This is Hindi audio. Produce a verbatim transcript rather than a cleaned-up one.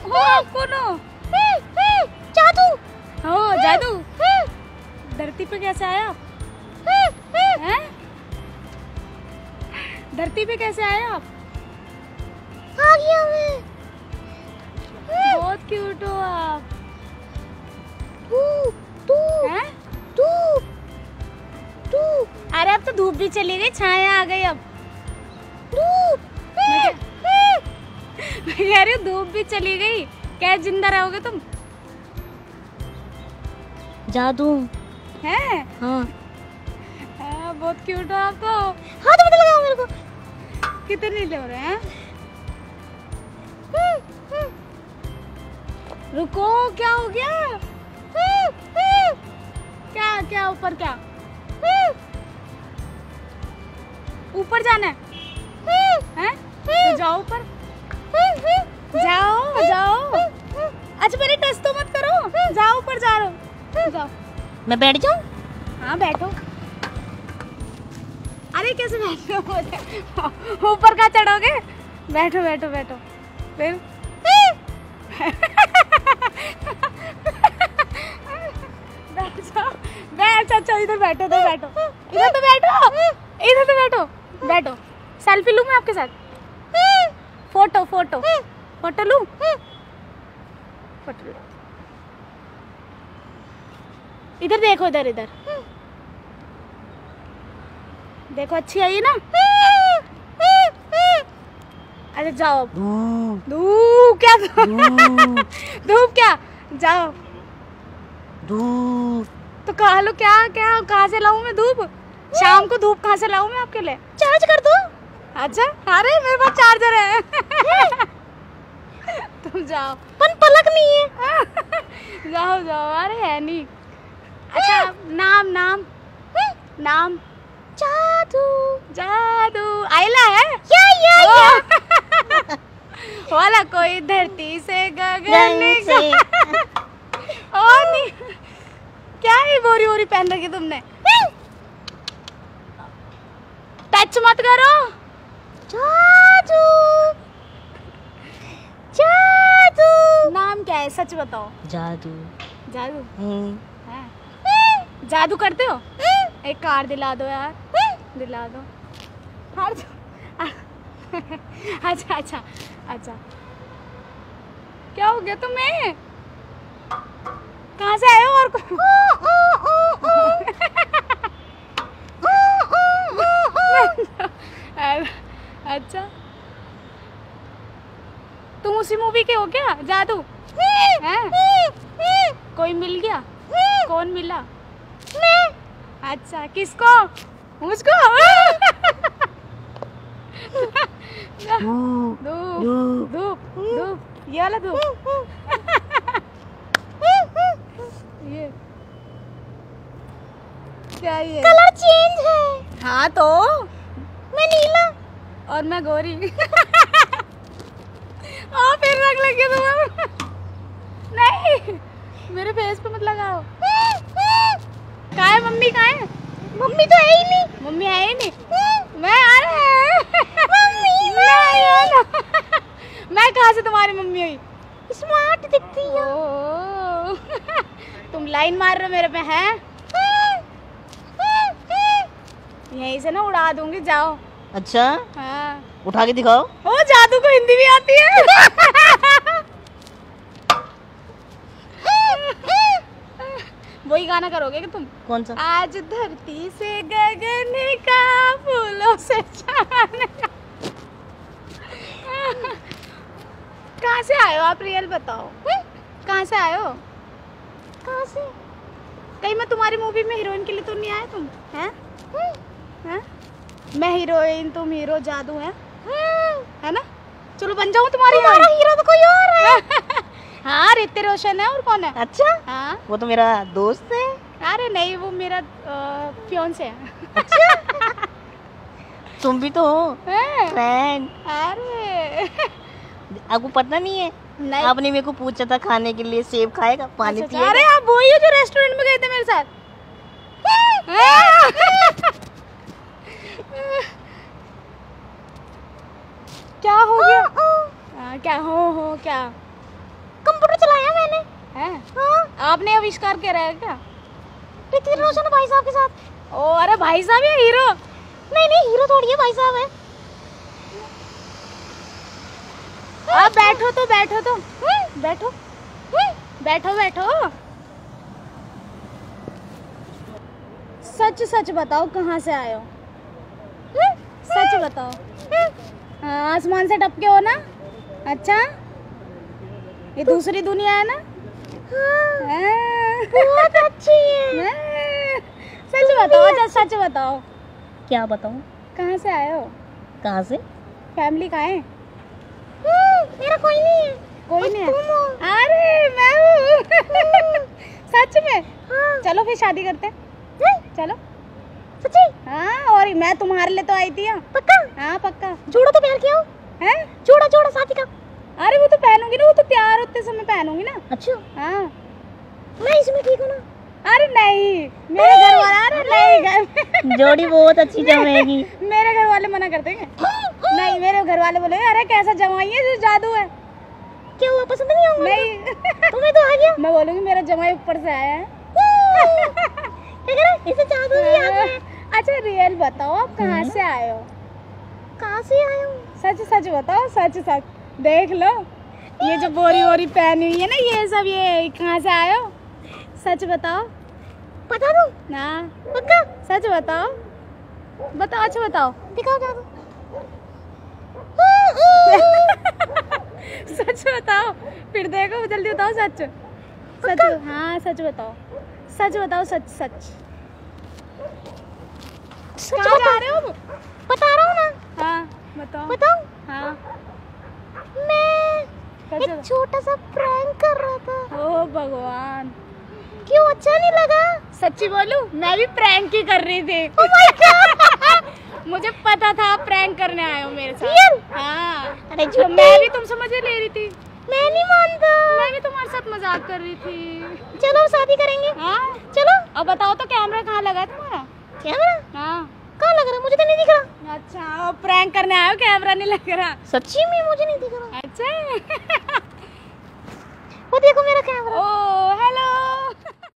हो आप कौन हो? जादू। हो जादू। धरती पे कैसे आया? हैं? धरती पे कैसे आए आप? आ गया मैं। बहुत क्यूट हो आप। धूप धूप हैं? धूप धूप। अरे अब तो धूप भी चली गई, छाया आ गई अब। धूप। मैं कह रही हूँ धूप भी चली गई, क्या जिंदा रहोगे तुम? जादू हैं? हाँ। हाँ, बहुत क्यूट हो आप तो। हाथ मत लगाओ मेरे को। कितने ले रहे हैं? रुको, क्या हो गया? क्या क्या ऊपर क्या? ऊपर जाना है? हैं? तो जाओ ऊपर। जाओ जाओ। अच्छा मेरी टच तो मत करो, जाओ ऊपर जा रहा हूँ, जाओ। मैं बैठ जाऊँ? हाँ बैठो। अरे कैसे बैठो? ऊपर का चढ़ोगे? बैठो बैठो बैठो। फिर बैठ जाओ, बैठ। अच्छा इधर बैठो, तो बैठो, इधर तो बैठो, इधर तो बैठो, बैठो। सेल्फी लूं मैं आपके साथ? फोटो फोटो फोटो लूं? फोटो लूं। इधर देखो, इधर इधर देखो, अच्छी आई ना? अरे जाओ। धूप क्या? धूप क्या? जाओ। धूप तो कहा लो, क्या क्या कहाँ से लाऊं मैं धूप? शाम को धूप कहाँ से लाऊं मैं आपके लिए? चार्ज कर दो। अच्छा, अरे मेरे पास चार्जर है। तुम जाओ। पन पलक नहीं है। जाओ जाओ। अरे है नहीं। अच्छा नाम नाम नाम? जादू। जादू। आइला है? या या या। वाला कोई धरती से गगन गगन से। और नहीं। क्या है बोरी बोरी पहन रखी तुमने? टच मत करो। जादू जादू। नाम क्या है, सच बताओ? जादू। जादू हम्म। है? जादू करते हो? एक कार दिला दो यार, दिला दो। हार जाओ। अच्छा अच्छा अच्छा। क्या हो गया तुम्हें? कहाँ से आए हो? और अच्छा, तुम उसी मूवी के हो क्या, जादू? हैं? कोई मिल गया? कौन मिला? अच्छा, किसको? मुझको? धूप धूप धूप धूप, ये वाला धूप। ये क्या? ये कलर चेंज है। हाँ तो मैं नीला और मैं गोरी। आ, फिर रंग लग गया तुम्हें। नहीं, मेरे फेस पे मत लगाओ। कहाँ है मम्मी? कहाँ है मम्मी? तो है ही नहीं। मम्मी? है ही नहीं। मैं आ रहा है। मम्मी नहीं, मैं कहाँ से तुम्हारी मम्मी हुई? स्मार्ट दिखती है। ओ, तुम लाइन मार रहे हो मेरे पे हैं? यहीं से ना उड़ा दूंगी, जाओ। अच्छा, हाँ। उठा के दिखाओ। ओ, जादू को हिंदी भी आती है। वही गाना करोगे कि तुम? कौन सा? आज धरती से गगन का फूलों से चांद का। कहाँ से आए हो आप? रियल बताओ, कहाँ से आए हो? कहाँ से? कहीं मैं तुम्हारी मूवी में हीरोइन के लिए तो नहीं आए तुम? हैं? हैं? मैं हीरोइन, तुम हीरो, जादू है, है ना? चलो बन जाऊँ तुम्हारी? तुम्हारा हीरो तो कोई और है। हाँ, ऋतिक रोशन है, और कौन है? अच्छा, हाँ, वो तो मेरा दोस्त है। अरे नहीं, वो मेरा फियांसे है। अच्छा। तुम भी तो हो हैं? फ्रेंड। अरे आपको पता नहीं है? नहीं। आपने मेरे को पूछा था खाने के लिए सेब खाएगा, पानी अच्छा, पिएगा। अरे आप वही हो जो रेस्टोरेंट में गए थे मेरे साथ? क्या हो गया? आ, क्या हो हो क्या? है? हाँ। आपने आविष्कार करा है क्या? ऋतिक रोशन भाई साहब के साथ। ओ अरे भाई साहब या हीरो? नहीं नहीं हीरो थोड़ी है, भाई साहब है। आप बैठो तो बैठो तो बैठो बैठो बैठो। सच सच बताओ कहाँ से आए हो? सच बताओ। हाँ, आसमान से टपके हो ना? अच्छा, ये दूसरी दुनिया है ना? हाँ, बहुत अच्छी है। हाँ, सच बताओ। अच्छा सच बताओ, क्या बताऊं? कहाँ से आए हो? कहाँ से? फैमिली कहाँ है? मेरा कोई नहीं है। कोई नहीं है? तुम हो। अरे मैं हूँ। सच में? हाँ। चलो फिर शादी करते हैं। चलो। सच्ची? हाँ, और मैं तुम्हारे लिए तो आई थी। पक्का? हाँ पक्का। जोड़ा तो पहन के आओ। हैं? जोड़ा जोड़ा शादी का। अरे वो तो पहनूंगी ना, वो तो तैयार होते समय पहनूंगी ना। अच्छा। हाँ। मैं इसमें ठीक हूँ ना? अरे नहीं, मेरे घर वाले, अरे नहीं घर जोड़ी बहुत अच्छी जमेगी। मेरे घर वाले मना कर देंगे। नहीं, मेरे घर वाले बोलेंगे अरे कैसा जमाई है जो जादू है। क्या हुआ, पसंद नहीं आऊंगा? नहीं तुम्हें तो आ गया। मैं बोलूंगी मेरा जमाई ऊपर से आया है। क्या कह रहे? इसे जादू नहीं आता है। अच्छा रियल बताओ, आप कहाँ से आए हो? कहाँ से आए हो? सच सच बताओ, सच सच। देख लो ये जो बोरी वोरी पहनी हुई है ना, ये सब, ये कहाँ से आए हो? सच बताओ। बता दो ना पक्का? सच बताओ, बताओ। अच्छा बताओ। दिखाओ जादू। सच बताओ, फिर देखो जल्दी बताओ सच सच। हाँ सच बताओ, सच बताओ, सच सच। सच कहाँ बता जा रहे हो? बता रहा हूँ ना। हाँ बताओ। बताऊँ? हाँ मैं सच एक बताओ। छोटा सा प्रैंक कर रहा था। ओ भगवान, क्यों अच्छा नहीं लगा? सच्ची बोलूं, मैं भी प्रैंक ही कर रही थी। Oh my God! मुझे पता था आप प्रैंक करने आए हो मेरे साथ। Real? हाँ। अरे तो झूठी। मैं भी तुमसे मजे ले रही थी। मैं नहीं मानता। मैं भी तुम्हारे साथ मजाक कर रही थी। चलो शादी करेंगे। हाँ चलो। अब बताओ तो कैमरा कहाँ लगा है तुम्हारा? कैमरा? हाँ। कहाँ लग रहा है? मुझे तो नहीं दिख रहा। अच्छा, प्रैंक करने आए हो, कैमरा नहीं लग रहा? सच्ची में मुझे नहीं दिख रहा। अच्छा। वो देखो मेरा कैमरा। ओ हेलो।